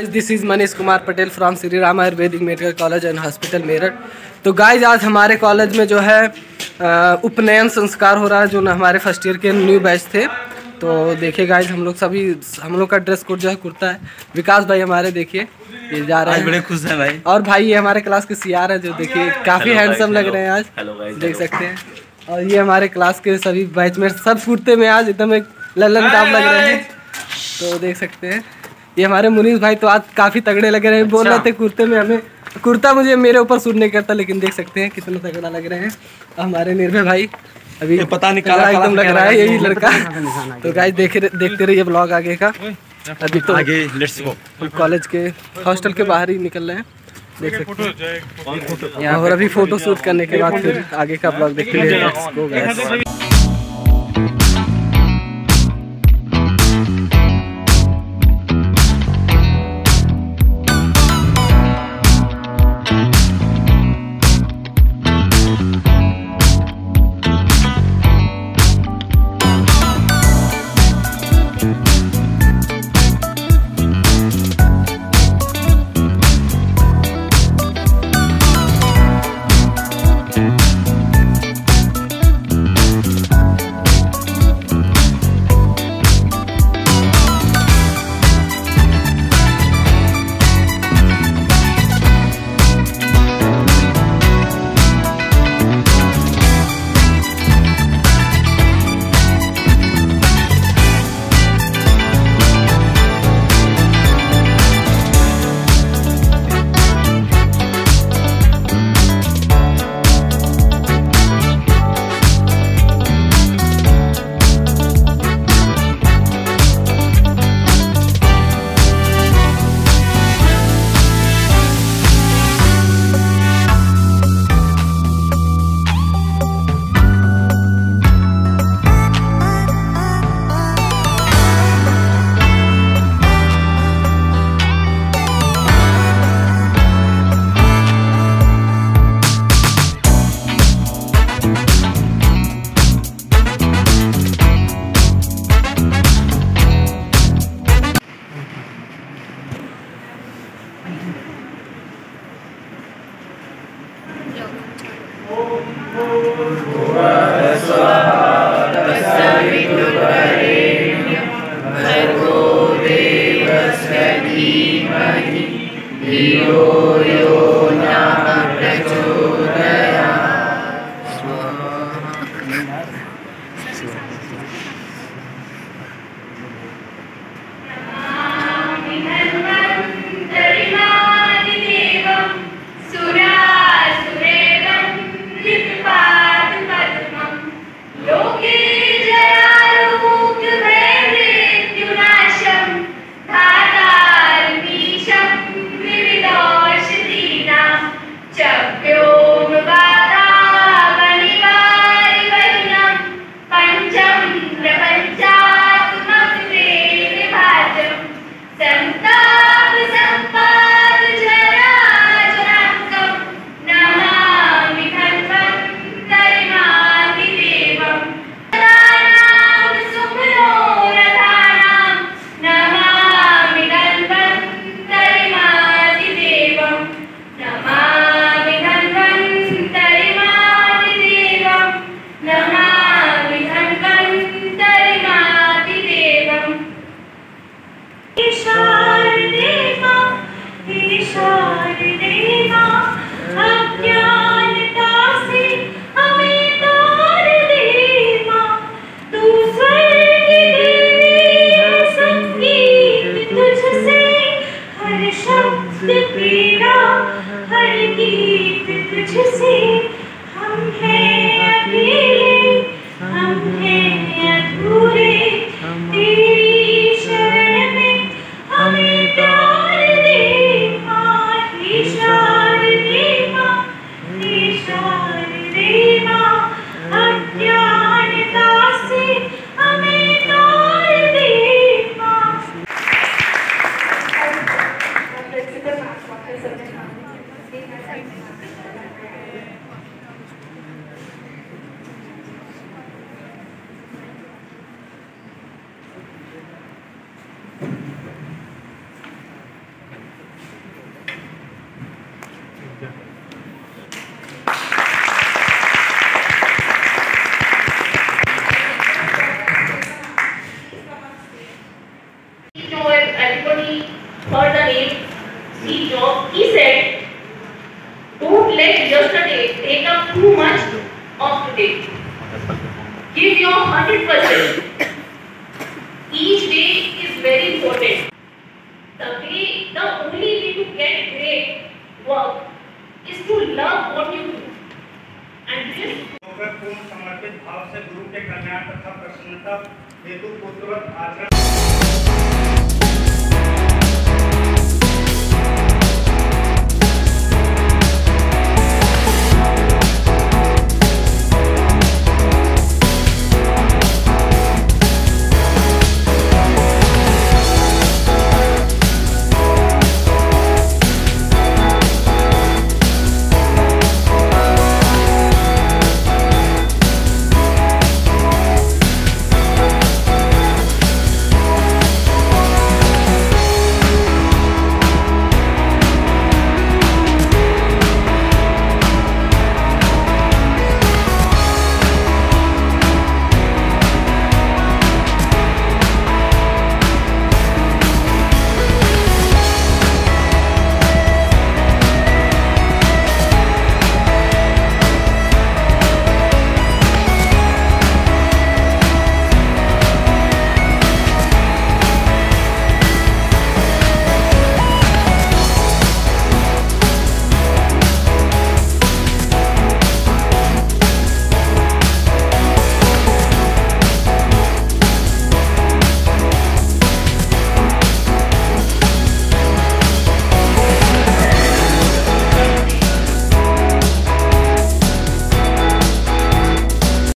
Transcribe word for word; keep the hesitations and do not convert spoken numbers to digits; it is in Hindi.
This is Manish Kumar Patel from Shri Ram ayurvedic medical college and hospital Meerut. तो गाइज आज हमारे कॉलेज में जो है उपनयन संस्कार हो रहा है, जो हमारे फर्स्ट ईयर के न्यू बैच थे। तो देखिए गाइज हम लोग सभी हम लोग का ड्रेस कोड जो है कुर्ता है। विकास भाई हमारे देखिए ये जा रहे हैं, बड़े खुश हैं भाई। और भाई ये हमारे क्लास के सीआर है, जो देखिए काफ़ी हैंडसम लग रहे हैं आज, देख सकते हैं। और ये हमारे क्लास के सभी बैचमेट सब कुर्ते में आज एकदम एक लल्लन टाप लग रहे हैं, तो देख सकते हैं। ये हमारे मुनीष भाई तो आज काफ़ी तगड़े लग रहे हैं, बोल रहे थे कुर्ते में हमें, कुर्ता मुझे मेरे ऊपर सूट नहीं करता, लेकिन देख सकते हैं कितना तगड़ा लग रहे हैं। हमारे निर्भय भाई अभी पता नहीं काला एकदम लग रहा है यही लड़का। तो गाइस देखे देखते रहिए ब्लॉग आगे का। अभी तो आगे लेट्स गो कॉलेज के हॉस्टल के बाहर ही निकल रहे हैं, देख सकते हैं यहाँ। और अभी फोटो शूट करने के बाद फिर आगे का ब्लॉग देखते रहिए। yesterday, take up too much of today. Give your one hundred percent. Each day is very important. The way, the only way to get great work is to love what you do. And this पूर्ण समर्पित भाव से गुरु के कल्याण तथा प्रसन्नता हेतु पूर्वक आचरण